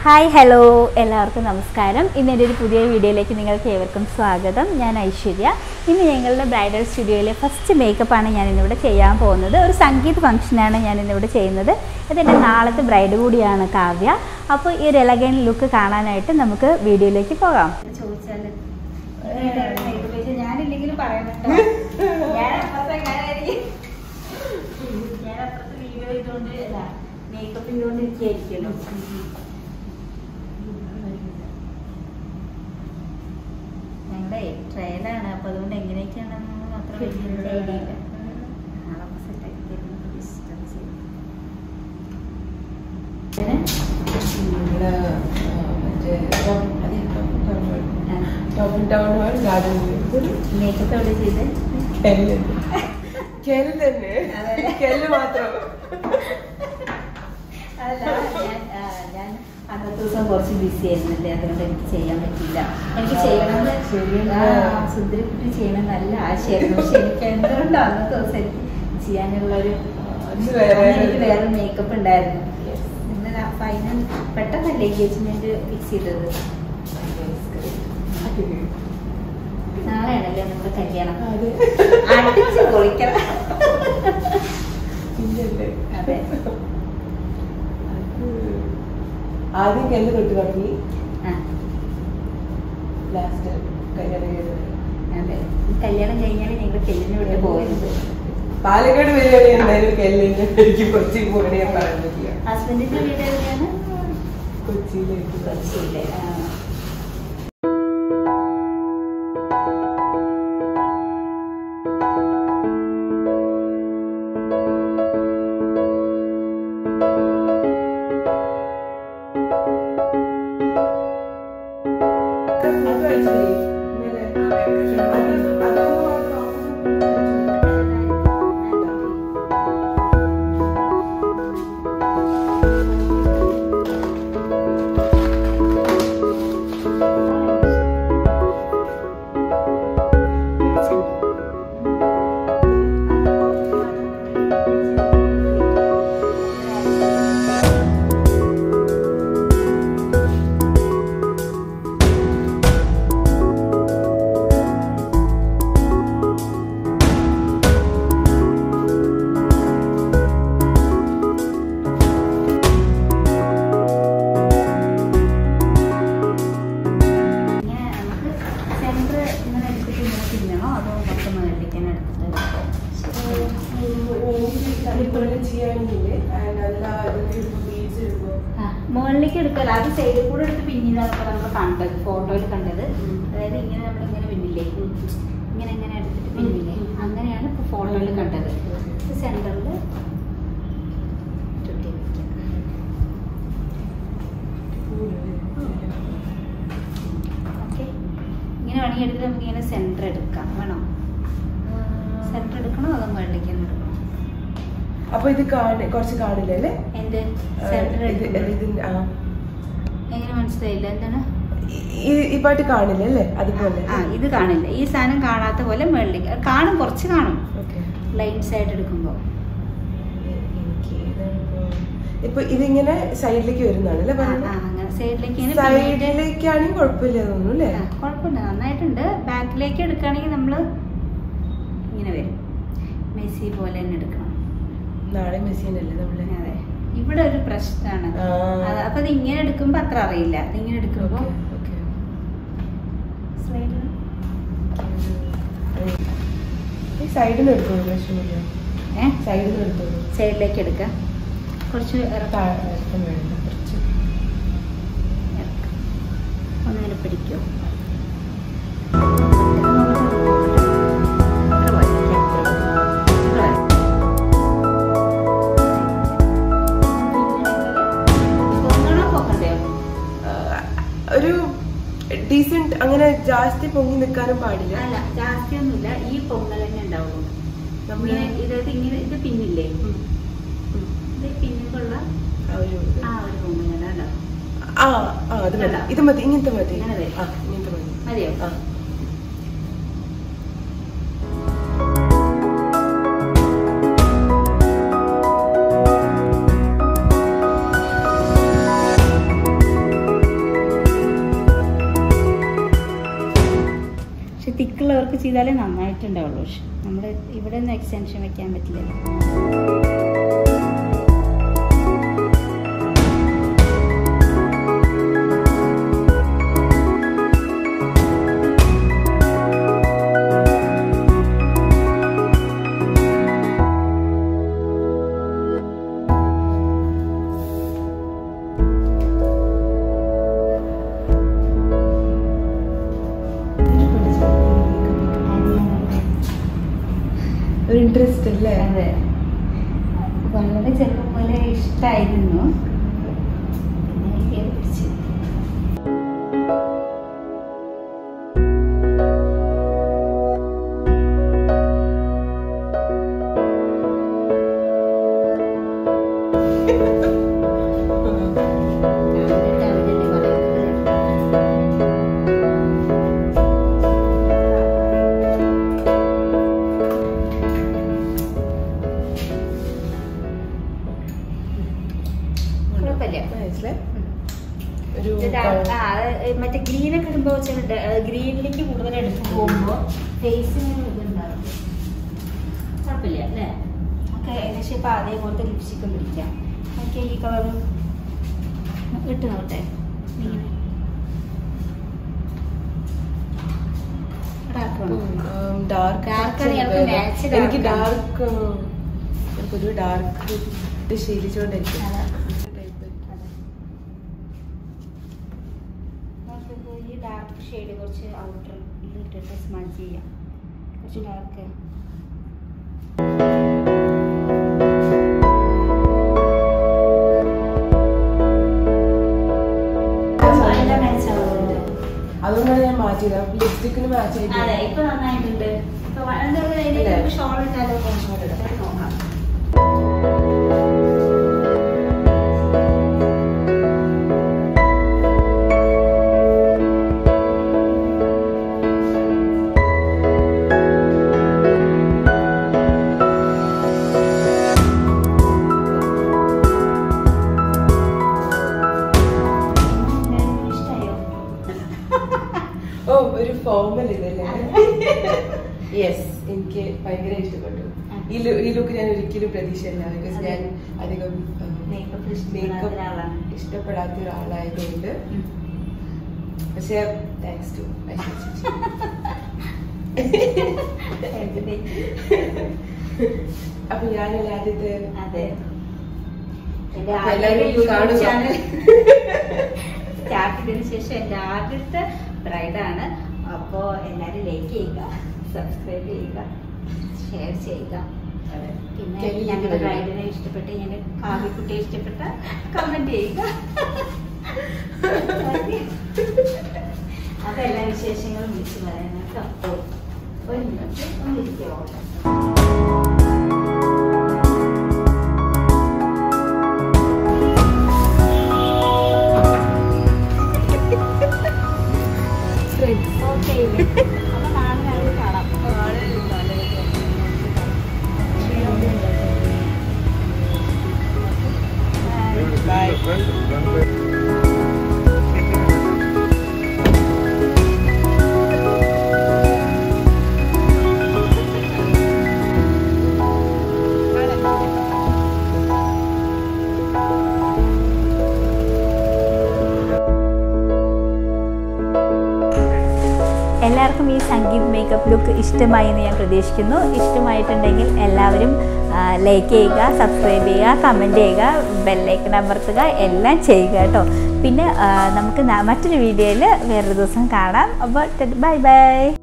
Hi hello എല്ലാവർക്കും നമസ്കാരം. ഇന്ന് എൻ്റെ ഒരു പുതിയ വീഡിയോയിലേക്ക് നിങ്ങൾക്ക് ഏവർക്കും സ്വാഗതം. ഞാൻ ഐശ്വര്യ. ഇന്ന് ഞങ്ങളുടെ ബ്രൈഡൽ സ്റ്റുഡിയോയിലെ ഫസ്റ്റ് മേക്കപ്പാണ് ഞാൻ ഇന്നിവിടെ ചെയ്യാൻ പോകുന്നത്. ഒരു സംഗീത് ഫംഗ്ഷനാണ് ഞാൻ ഇന്നിവിടെ ചെയ്യുന്നത്. ഇതെൻ്റെ നാളത്തെ ബ്രൈഡ് കൂടിയാണ് കാവ്യ. അപ്പോൾ ഈ ഒരു എലഗൻ ലുക്ക് കാണാനായിട്ട് നമുക്ക് വീഡിയോയിലേക്ക് പോകാം. ചോദിച്ചാൽ ഞാനില്ലെങ്കിലും പറയണട്ടോ, ഞാൻ അപ്പുറത്തെ വീഡിയോ ചെയ്തുകൊണ്ട് അല്ല മേക്കപ്പ് ചെയ്തുകൊണ്ടിരിക്കുകയായിരിക്കുമല്ലോ. ഞങ്ങളുടെ ട്രയലാണ്, അപ്പോൾ അതുകൊണ്ട് എങ്ങനെയൊക്കെയാണെന്ന് മാത്രം വലിയ ഐഡിയ ഇല്ല. നാളെ സെറ്റാക്കി തരുന്നത് ഇഷ്ടം ചെയ്യും. മേക്കപ്പ് എവിടെ ചെയ്ത് ഞാൻ അന്നത്തെ ദിവസം കുറച്ച് ബിസി ആയിരുന്നില്ലേ, അതുകൊണ്ട് എനിക്ക് ചെയ്യാൻ പറ്റില്ല. എനിക്ക് ചെയ്യണമെന്ന് സുന്ദരിക്കുട്ടി ചെയ്യണം നല്ല ആശയമായിരുന്നു. പക്ഷെ എനിക്ക് എന്തുകൊണ്ടോ അന്നത്തെ ദിവസം എനിക്ക് ചെയ്യാനുള്ളൊരു എനിക്ക് വേറെ മേക്കപ്പ് ഉണ്ടായിരുന്നു. ഇന്നലെ ഫൈനൽ പെട്ടെന്നല്ലേ എൻഗേജ്മെന്റ് ഫിക്സ് ചെയ്തത്. നാളെയാണല്ലേ നമ്മുടെ കല്യാണം. അടിച്ച് പൊളിക്കണം. അതെ, ആദ്യം കല്ല് തൊട്ട് തുടങ്ങി ലാസ്റ്റ് കല്യാണം കഴിഞ്ഞത്. അതെ, കല്യാണം കഴിഞ്ഞാൽ ഞങ്ങൾ കെല്ലിന് വിട്ട് പോയത്. പാലക്കാട് വരെയാണ് എന്തായാലും കല്ലിന് എനിക്ക് കൊച്ചി പോകണേ പറയാൻ പറ്റില്ല. ഹസ്ബൻഡിന്റെ വീട് എവിടെയാണ്? കൊച്ചിയിലേക്ക്. കൊച്ചിയിലെ മുകളിലേക്ക് എടുക്കല, അത് സൈഡിൽ കൂടെ എടുത്ത് പിന്നീടാണ് നമ്മൾ കണ്ടത്, ഫോട്ടോയിൽ കണ്ടത്. അതായത് ഇങ്ങനെ നമ്മളിങ്ങനെ പിന്നില്ലേ, ഇങ്ങനെ ഇങ്ങനെ എടുത്തിട്ട് പിന്നില്ലേ, അങ്ങനെയാണ് ഇപ്പോൾ ഫോട്ടോയിൽ കണ്ടത്. സെന്ററിൽ ഓക്കെ, ഇങ്ങനെ വേണമെങ്കിൽ എടുത്തിട്ട് നമുക്ക് ഇങ്ങനെ സെന്റർ എടുക്കാം. വേണോ സെന്റർ എടുക്കണോ അതോ മുകളിലേക്ക് തന്നെ എടുക്കണോ? അപ്പൊ ഇത് കുറച്ച് കാണില്ലല്ലേ? എന്ത് എങ്ങനെ മനസ്സിലായില്ല? എന്താണ് ഈ പാട്ട് കാണില്ലല്ലേ? അതുപോലെ ഇത് കാണില്ല. ഈ സാധനം കാണാത്ത പോലെ മുകളിലേക്ക് കാണും, കുറച്ച് കാണും ലൈൻ സൈഡ് എടുക്കുമ്പോ. ഇപ്പൊ ഇതിങ്ങനെ സൈഡിലേക്ക് വരുന്നതാണല്ലേ? സൈഡിലേക്കാണെങ്കിൽ കുഴപ്പമില്ല തോന്നുന്നു അല്ലേ? കുഴപ്പമില്ല, നന്നായിട്ടുണ്ട്. ബാക്കിലേക്ക് എടുക്കുകയാണെങ്കിൽ നമ്മള് ഇങ്ങനെ വരും, മെസ്സി പോലെ തന്നെ എടുക്കണം. നാളെ മെസ്സിനല്ലേ നമ്മള്? അതെ, ഇവിടെ ഒരു പ്രശ്നമാണ്. അപ്പൊ അത് ഇങ്ങനെ എടുക്കുമ്പോ അത്ര അറിയില്ല. ഇങ്ങനെ എടുക്കുമ്പോ സൈഡിൽ എടുത്തോളൂ, പ്രശ്നമില്ല. സൈഡിൽ എടുത്തോളൂ, സൈഡിലേക്ക് എടുക്കാം. കുറച്ച് കുറച്ച് ഒന്നിങ്ങനെ പിടിക്കോ. ഒരു ഡീസന്റ്, അങ്ങനെ ജാസ്തി പൊങ്ങി നിൽക്കാനും പാടില്ല. അല്ല, ജാസ്തി ഒന്നുമില്ല, ഈ പൊങ്ങൽ തന്നെ ഉണ്ടാവുള്ളൂ. ഇതായത് ഇങ്ങനെ ഇത് പിന്നില്ലേ, ഇത് പിന്നിലുള്ള ആ ഒരു പൊങ്ങലാണ്. ഇത് മതി, ഇങ്ങനത്തെ മതി. മതിയോ? ചെയ്താലേ നന്നായിട്ടുണ്ടാവുള്ളൂ. പക്ഷെ നമ്മൾ ഇവിടെ ഒന്നും എക്സ്റ്റൻഷൻ വെക്കാൻ പറ്റില്ലല്ലോ. ഇൻട്രസ്റ്റ് അല്ലേ? അതെ, വളരെ ചെറുപ്പം പോലെ ഇഷ്ടമായിരുന്നു. മറ്റേ ഗ്രീനൊക്കെ ഇടുമ്പോൾ ഗ്രീനിലേക്ക് കൂടുതൽ എടുത്ത് പോകുമ്പോൾ ഫേസിന് ഇതുണ്ടാവും. കുഴപ്പമില്ല അല്ലേ? നമുക്ക് ഏകദേശം ഇപ്പം അതേപോലത്തെ ലിപ്സ്റ്റിക്കും പിടിക്കാം. ഓക്കെ, ഈ കളർ ഇട്ട് നോട്ടെ. എനിക്ക് ഡാർക്ക് എനിക്കൊരു ഡാർക്ക് ഇട്ട് ശീലിച്ചുകൊണ്ടിരിക്കും. ഈ ഡാർക്ക് ഷെയ്ഡ് കുറച്ച് ഔട്ടർ ഇട്ടിട്ട് സ്മജ് ചെയ്യാം. കുറച്ച് ഡാർക്ക് അതുകൊണ്ടാണ് ഞാൻ മാറ്റിയത്. ലിപ്സ്റ്റിക്കിന് മാച്ച് ചെയ്ത്. അതെ, ഇപ്പൊ നന്നായിട്ടുണ്ട്. ഷോൾ ഇട്ടാലോ? നോക്കാം. ഒരു ഫോർമൽ ഇതല്ലേ? യെസ്, എനിക്ക് ഭയങ്കര ഇഷ്ടപ്പെട്ടു. ഈ ലുക്ക് ഞാൻ ഒരിക്കലും പ്രതീക്ഷയില്ല. ബിക്കോസ് ഞാൻ അധികം മേക്കപ്പ് ഇഷ്ടപ്പെടാത്ത ഒരാളായതുകൊണ്ട്. പക്ഷെ താങ്ക്സ് ടു അപ്പൊ ഞാനല്ലേ ആദ്യത്തെ. അതെ, സ്റ്റാർട്ട് ചെയ്തതിനു ശേഷം എൻ്റെ ആദ്യത്തെ ബ്രൈഡാണ്. അപ്പോൾ എല്ലാവരും ലൈക്ക് ചെയ്യുക, സബ്സ്ക്രൈബ് ചെയ്യുക, ഷെയർ ചെയ്യുക. പിന്നെ ഞങ്ങളുടെ ബ്രൈഡിനെ ഇഷ്ടപ്പെട്ട്, ഞങ്ങളുടെ കാവ്യക്കുട്ടിയെ ഇഷ്ടപ്പെട്ട കമന്റ് ചെയ്യുക. അപ്പൊ എല്ലാ വിശേഷങ്ങളും വിളിച്ചു പറയാം കേട്ടോ. ഒരു മിനിറ്റ് ഒന്ന് ഇരിക്കുമോ? അപ്പൊ നാളെ കാണാം. എല്ലാവർക്കും ഈ സംഗീത് മേക്കപ്പ് ലുക്ക് ഇഷ്ടമായി എന്ന് ഞാൻ പ്രതീക്ഷിക്കുന്നു. ഇഷ്ടമായിട്ടുണ്ടെങ്കിൽ എല്ലാവരും ലൈക്ക് ചെയ്യുക, സബ്സ്ക്രൈബ് ചെയ്യുക, കമൻറ്റ് ചെയ്യുക, ബെല്ലൈക്കൺ അമർത്തുക, എല്ലാം ചെയ്യുക കേട്ടോ. പിന്നെ നമുക്ക് മറ്റൊരു വീഡിയോയിൽ വേറൊരു ദിവസം കാണാം. അപ്പോൾ ബൈ ബൈ.